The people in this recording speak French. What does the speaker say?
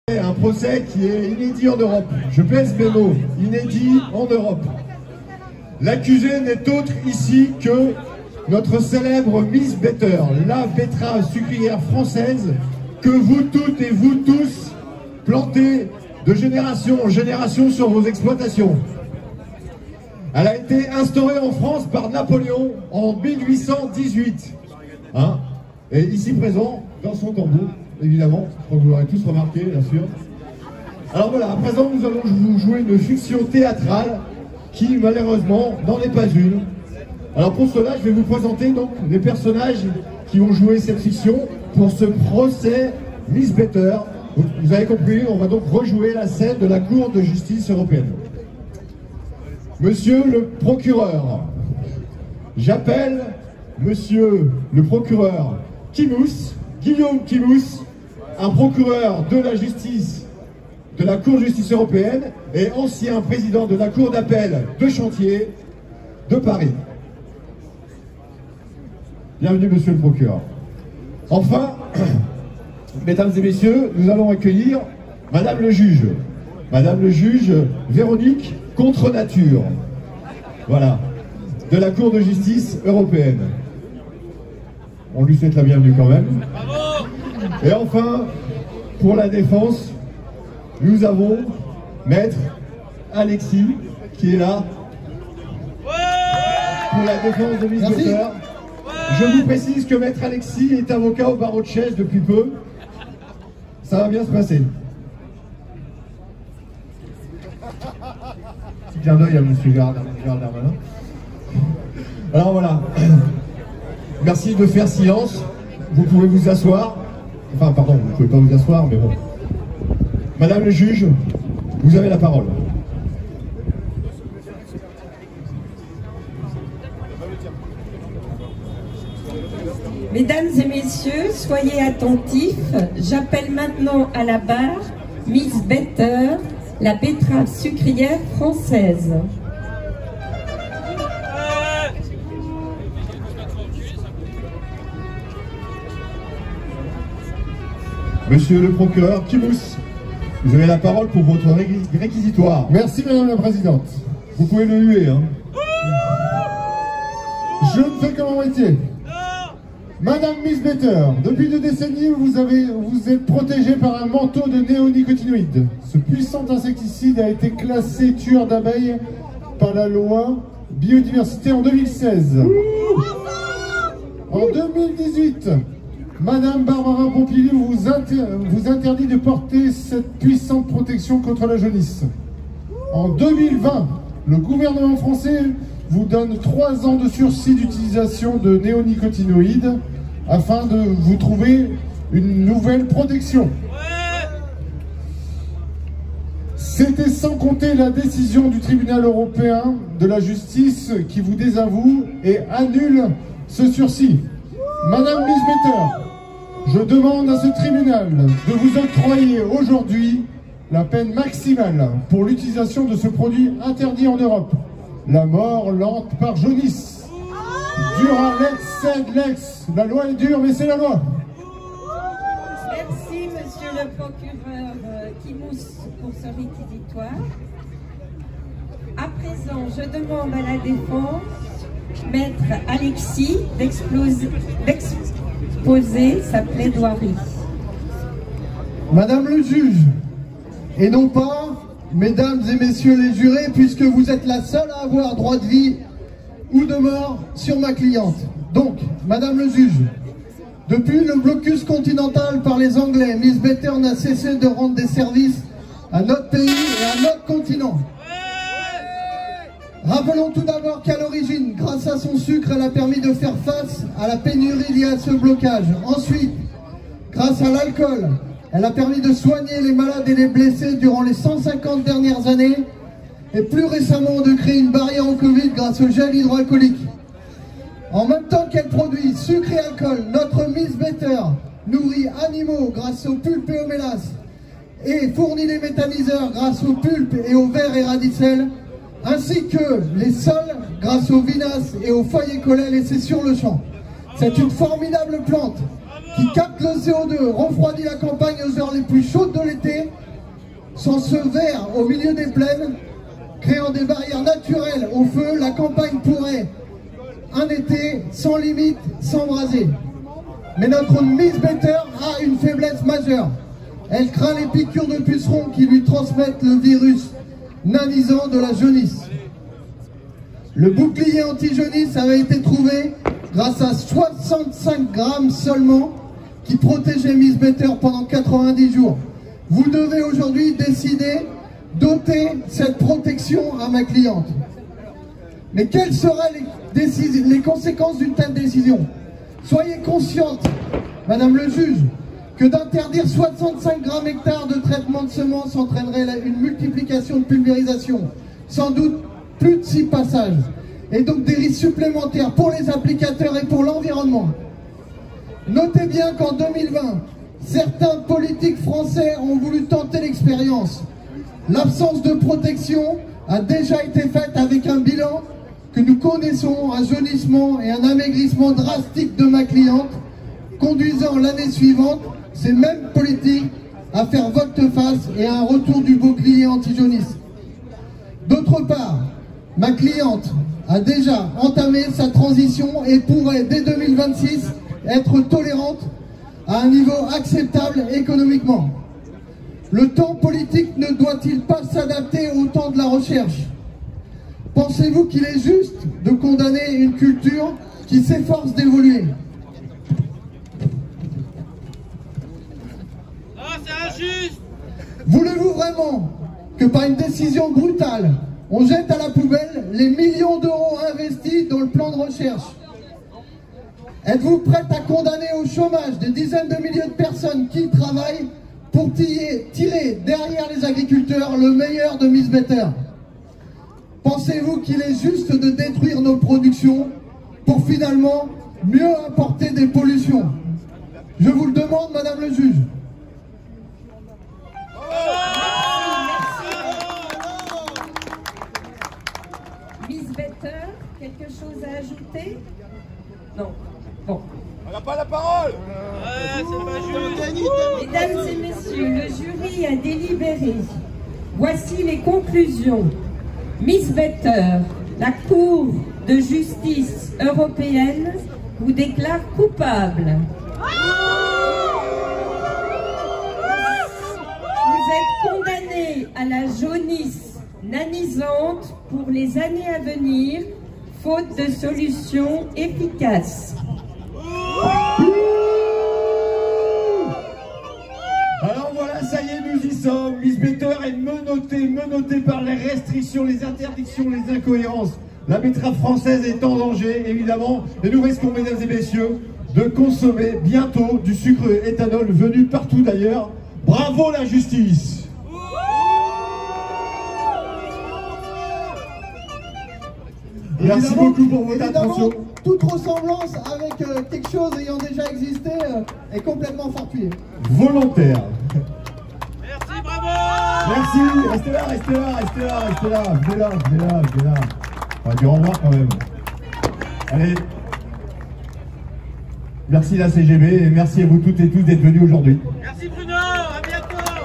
Un procès qui est inédit en Europe. Je pèse mes mots, inédit en Europe. L'accusé n'est autre ici que notre célèbre Miss Better, la betterave sucrière française que vous toutes et vous tous plantez de génération en génération sur vos exploitations. Elle a été instaurée en France par Napoléon en 1818. Et ici présent, dans son tambour, évidemment, je crois que vous l'aurez tous remarqué, bien sûr. Alors voilà, à présent, nous allons vous jouer une fiction théâtrale qui, malheureusement, n'en est pas une. Alors pour cela, je vais vous présenter donc les personnages qui vont jouer cette fiction pour ce procès Miss Better. Vous avez compris, on va donc rejouer la scène de la Cour de justice européenne. Monsieur le procureur, j'appelle Monsieur le procureur Kimous, Guillaume Kimous, un procureur de la justice, de la Cour de justice européenne et ancien président de la Cour d'appel de chantier de Paris. Bienvenue, monsieur le procureur. Enfin, mesdames et messieurs, nous allons accueillir madame le juge. Madame le juge Véronique Contre-Nature. Voilà, de la Cour de justice européenne. On lui souhaite la bienvenue quand même. Et enfin, pour la défense, nous avons maître Alexis qui est là pour la défense de Miss Better. Je vous précise que maître Alexis est avocat au barreau de Chèze depuis peu. Ça va bien se passer. Petit clin d'œil à monsieur Gérald Darmanin. Alors voilà. Merci de faire silence. Vous pouvez vous asseoir. Enfin, pardon, vous ne pouvez pas vous asseoir, mais bon. Madame le juge, vous avez la parole. Mesdames et messieurs, soyez attentifs. J'appelle maintenant à la barre Miss Better, la betterave sucrière française. Monsieur le procureur Kimous, vous avez la parole pour votre réquisitoire. Merci madame la présidente. Vous pouvez le huer, hein. Je ne fais que mon métier. Madame Miss Better, depuis 2 décennies, vous êtes protégée par un manteau de néonicotinoïdes. Ce puissant insecticide a été classé tueur d'abeilles par la loi biodiversité en 2016. En 2018, Madame Barbara Pompili vous interdit de porter cette puissante protection contre la jaunisse. En 2020, le gouvernement français vous donne 3 ans de sursis d'utilisation de néonicotinoïdes afin de vous trouver une nouvelle protection. C'était sans compter la décision du tribunal européen de la justice qui vous désavoue et annule ce sursis. Madame Miss Better, je demande à ce tribunal de vous octroyer aujourd'hui la peine maximale pour l'utilisation de ce produit interdit en Europe. La mort lente par jaunisse. Dura lex sed lex. La loi est dure, mais c'est la loi. Merci, monsieur le procureur Kimous, pour ce réquisitoire. À présent, je demande à la défense, maître Alexis, d'exposer sa plaidoirie. Madame le juge, et non pas mesdames et messieurs les jurés, puisque vous êtes la seule à avoir droit de vie ou de mort sur ma cliente. Donc, madame le juge, depuis le blocus continental par les Anglais, Miss Better n'a cessé de rendre des services à notre pays et à notre continent. Rappelons tout d'abord qu'à l'origine, grâce à son sucre, elle a permis de faire face à la pénurie liée à ce blocage. Ensuite, grâce à l'alcool, elle a permis de soigner les malades et les blessés durant les 150 dernières années. Et plus récemment, de créer une barrière au Covid grâce au gel hydroalcoolique. En même temps qu'elle produit sucre et alcool, notre Miss Better nourrit animaux grâce aux pulpes et aux mélasses et fournit les méthaniseurs grâce aux pulpes et aux vers et radicelles, ainsi que les sols grâce aux vinasses et aux feuilles et collets laissés sur le champ. C'est une formidable plante qui capte le CO2, refroidit la campagne aux heures les plus chaudes de l'été sans ce verre au milieu des plaines, créant des barrières naturelles au feu, la campagne pourrait, un été sans limite, s'embraser. Mais notre Miss Better a une faiblesse majeure. Elle craint les piqûres de pucerons qui lui transmettent le virus nanisant de la jaunisse. Le bouclier anti-jaunisse avait été trouvé grâce à 65 grammes seulement qui protégeait Miss Better pendant 90 jours. Vous devez aujourd'hui décider d'ôter cette protection à ma cliente. Mais quelles seraient les conséquences d'une telle décision? Soyez consciente, Madame le juge, que d'interdire 65 grammes hectares de traitement de semences entraînerait une multiplication de pulvérisation, sans doute plus de 6 passages, et donc des risques supplémentaires pour les applicateurs et pour l'environnement. Notez bien qu'en 2020, certains politiques français ont voulu tenter l'expérience. L'absence de protection a déjà été faite avec un bilan que nous connaissons, un jaunissement et un amaigrissement drastique de ma cliente, conduisant l'année suivante ces mêmes politiques à faire volte-face et à un retour du bouclier anti-jaunisse. D'autre part, ma cliente a déjà entamé sa transition et pourrait dès 2026 être tolérante à un niveau acceptable économiquement. Le temps politique ne doit-il pas s'adapter au temps de la recherche? Pensez-vous qu'il est juste de condamner une culture qui s'efforce d'évoluer? C'est injuste! Voulez-vous vraiment que par une décision brutale, on jette à la poubelle les millions d'euros investis dans le plan de recherche? Êtes-vous prête à condamner au chômage des dizaines de milliers de personnes qui travaillent pour tirer derrière les agriculteurs le meilleur de Miss Better? Pensez-vous qu'il est juste de détruire nos productions pour finalement mieux apporter des pollutions? Je vous le demande, Madame le juge. Miss Better, quelque chose à ajouter? Non. Bon. On n'a pas la parole. Ouais, c'est pas juste. Mesdames et messieurs, le jury a délibéré. Voici les conclusions. Miss Better, la Cour de justice européenne vous déclare coupable. Vous êtes condamné à la jaunisse nanisante pour les années à venir, faute de solution efficace. Alors voilà, ça y est, nous y sommes. Miss Better est menottée par les restrictions, les interdictions, les incohérences. La betterave française est en danger, évidemment. Et nous risquons, mesdames et messieurs, de consommer bientôt du sucre éthanol venu partout d'ailleurs. Bravo la justice! Merci beaucoup pour votre attention. Toute ressemblance avec quelque chose ayant déjà existé est complètement fortuite. Volontaire. Merci, bravo. Merci, restez là. Venez là. On va dire au revoir quand même. Allez. Merci la CGB et merci à vous toutes et tous d'être venus aujourd'hui. Merci Bruno, à bientôt.